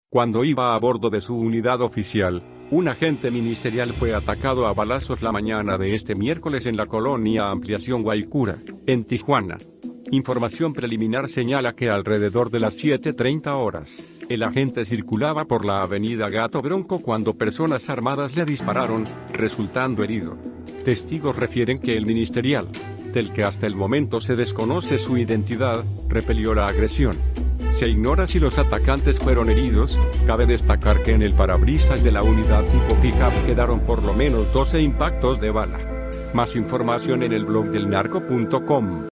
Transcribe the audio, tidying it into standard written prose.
Cuando iba a bordo de su unidad oficial, un agente ministerial fue atacado a balazos la mañana de este miércoles en la colonia Ampliación Guaycura, en Tijuana. Información preliminar señala que alrededor de las 7:30 horas, el agente circulaba por la avenida Gato Bronco cuando personas armadas le dispararon, resultando herido. Testigos refieren que el ministerial, del que hasta el momento se desconoce su identidad, repelió la agresión. Se ignora si los atacantes fueron heridos. Cabe destacar que en el parabrisas de la unidad tipo pick-up quedaron por lo menos 12 impactos de bala. Más información en el blog del narco.com.